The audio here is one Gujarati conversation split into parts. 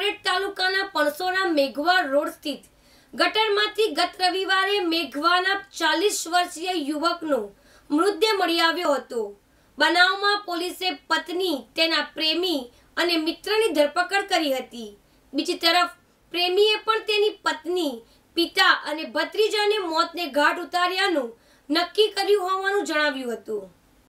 કપરેડ તાલુકાના પણસોના મેઘવા રોડ સ્થિત ગટરમાંથી ગત રવિવારે મેઘવાના 40 વર્ષીય યુવકનો મૃતદેહ મળી આવ્યો હતો। બનાવમાં પોલીસે પત્ની, તેના પ્રેમી અને મિત્રની ધરપકડ કરી હતી। બીજી તરફ પ્રેમીએ પણ તેની પત્ની, પિતા અને ભત્રીજાને મોતને ઘાટ ઉતાર્યાનું નક્કી કર્યું હોવાનું જણાવ્યું હતું।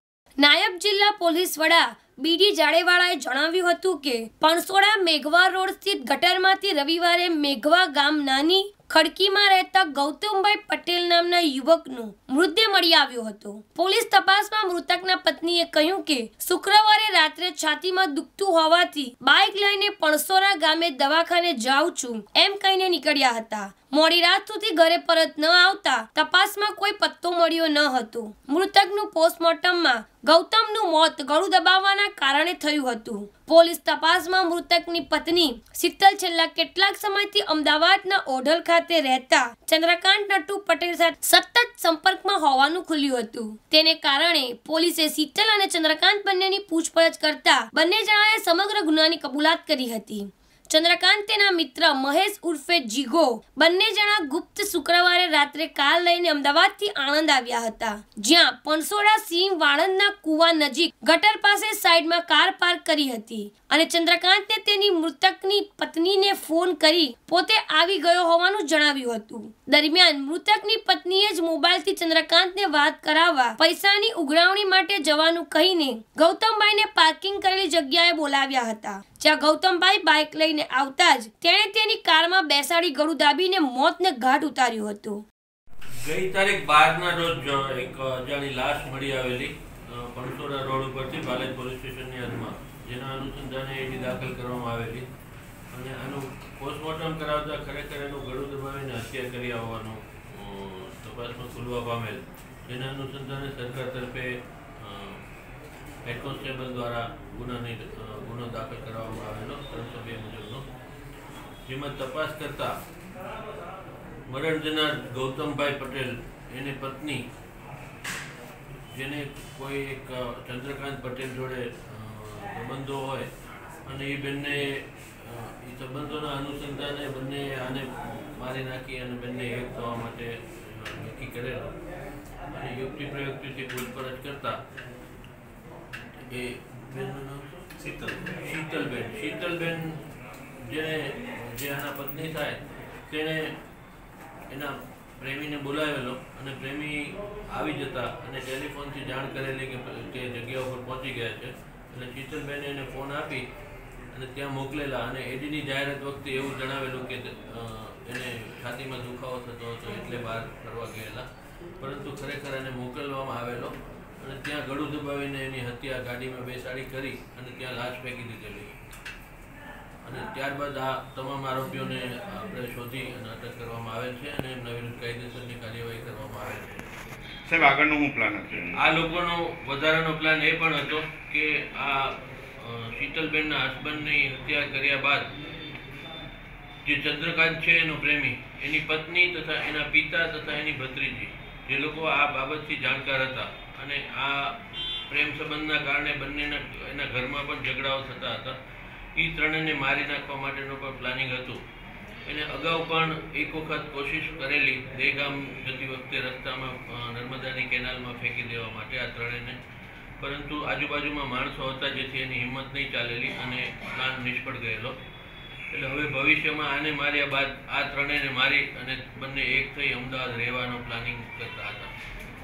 નાયબ જિલ્લા પોલીસ વડા બીડી જાડેવાળાએ જણાવ્યું હતું કે પણસોડા મેઘવા રોડ સ્થિત ગટરમાંથી રવિવારે મેઘવા ગામ નાની ખડકીમાં રહેતા ગૌતમભાઈ પટેલ નામના યુવકનો મૃતદેહ મળી આવ્યો હતો। પોલીસ તપાસમાં મૃતકના પત્નીએ કહ્યું કે શુક્રવારે રાત્રે છાતીમાં દુખતું હોવાથી બાઇક લઈને પણસોડા ગામે દવાખાને જાઉં છું એમ કહીને નીકળ્યા હતા। મોડી રાત સુધી ઘરે પરત ન આવતા તપાસમાં કોઈ પત્તો મળ્યો ન હતો। મૃતકનું પોસ્ટમોર્ટમમાં ગૌતમનું મોત ગળું દબાવવાના કારણે થયું હતું। પોલીસ તપાસમાં મૃતકની પત્ની શીતલ છેલ્લા કેટલાક સમયથી અમદાવાદના ઓઢલ ખાતે રહેતા ચંદ્રકાંત નટુ પટેલ સાથે સતત સંપર્કમાં હોવાનું ખુલ્યું હતું। તેને કારણે પોલીસે શીતલ અને ચંદ્રકાંત બંનેની પૂછપરછ કરતા બંને જણાએ સમગ્ર ગુનાની કબૂલાત કરી હતી। ચંદ્રકાંત તેના મિત્ર મહેશ ઉર્ફે જીગો બંને જણા ગુપ્ત શુક્રવારે રાત્રે કાર લઈને અમદાવાદથી આણંદ આવ્યા હતા, જ્યાં પણસોડા સિંહ વાળંદના કુવા નજીક ગટર પાસે સાઈડમાં કાર પાર્ક કરી હતી અને ચંદ્રકાંતે તેની મૃતકની પત્નીને ફોન કરી પોતે આવી ગયો હોવાનું જણાવ્યું હતું। દરમિયાન મૃતકની પત્નીએ જ મોબાઈલથી ચંદ્રકાંતને વાત કરાવવા પૈસાની ઉઘરાવણી માટે જવાનું કહીને ગૌતમભાઈને પાર્કિંગ કરેલી જગ્યાએ બોલાવ્યા હતા, જ્યાં ગૌતમભાઈ બાઇક લઈને આવતા જ તેણે તેની કારમાં બેસાડી ગળું દાબીને મોતને ઘાટ ઉતાર્યો હતો। ગઈ તારીખ 12 ના રોજ એક અજાણી લાશ મળી આવેલી પણસોડા રોડ ઉપરથી પાલેજ પોલીસ સ્ટેશનની હદમાં, જેના અનુસંધાને એની દાખલ કરવામાં આવેલી અને આનું પોસ્ટમોર્ટમ કરાવતા ખરેખર એનું ગળું દબાવીને હત્યા કરી આવવાનું તપાસમાં ખુલવા પામેલ, જેના અનુસંધાને સરકાર તરફે હેડ કોન્સ્ટેબલ દ્વારા ગુનો દાખલ કરવામાં આવેલો 302 મુજબનો, જેમાં તપાસ કરતા મરણ જનાર ગૌતમભાઈ પટેલ એની પત્ની, જેને કોઈ એક ચંદ્રકાંત પટેલ જોડે સંબંધો હોય અને એ બંને એ સંબંધોના અનુસંધાને બંને આને મારી નાખી અને બંને એક થવા માટે નક્કી કરેલો અને યુક્તિ પ્રયુક્તિથી પૂછપરછ કરતા એ બેનનું નામ શીતલબેન જે આના પત્ની થાય તેણે એના પ્રેમીને બોલાવેલો અને પ્રેમી આવી જતા અને ટેલિફોનથી જાણ કરેલી કે તે જગ્યા ઉપર પહોંચી ગયા છે, એટલે શીતલબેને એને ફોન આપી અને ત્યાં મોકલેલા અને એડીની જાહેરાત વખતે એવું જણાવેલું કે એને છાતીમાં દુખાવો થતો હતો એટલે બહાર ફરવા ગયેલા, પરંતુ ખરેખર એને મોકલવામાં આવેલો અને ત્યાં ગળું દબાવીને એની હત્યા ગાડીમાં બેસાડી કરી અને ત્યાં લાશ ફેંકી દીધેલી અને ત્યારબાદ આ તમામ આરોપીઓને આપણે શોધી અને અટક કરવામાં આવેલ છે અને એમના વિરુદ્ધ કાયદેસરની કાર્યવાહી કરવામાં આવેલ છે। સાહેબ, આગળનો શું પ્લાન હતો? આ લોકોનો વધારાનો પ્લાન એ પણ હતો કે આ શીતલબેનના હસબન્ડની હત્યા કર્યા બાદ જે ચંદ્રકાંત છે એનો પ્રેમી, એની પત્ની તથા એના પિતા તથા એની ભત્રીજી, જે લોકો આ બાબતથી જાણકાર હતા અને આ પ્રેમ સંબંધના કારણે બંનેના એના ઘરમાં પણ ઝઘડાઓ થતા હતા, એ ત્રણેયને મારી નાખવા માટેનું પણ પ્લાનિંગ હતું। એને અગાઉ પણ એક વખત કોશિશ કરેલી દહેગામ જતી વખતે રસ્તામાં નર્મદાની કેનાલમાં ફેંકી દેવા માટે આ ત્રણેયને, પરંતુ આજુબાજુમાં માણસો હતા જેથી એની હિંમત નહીં ચાલેલી અને પ્લાન નિષ્ફળ ગયેલો। એટલે હવે ભવિષ્યમાં આને માર્યા બાદ આ ત્રણેયને મારી અને બંને એક થઈ અમદાવાદ રહેવાનો પ્લાનિંગ કરતા હતા।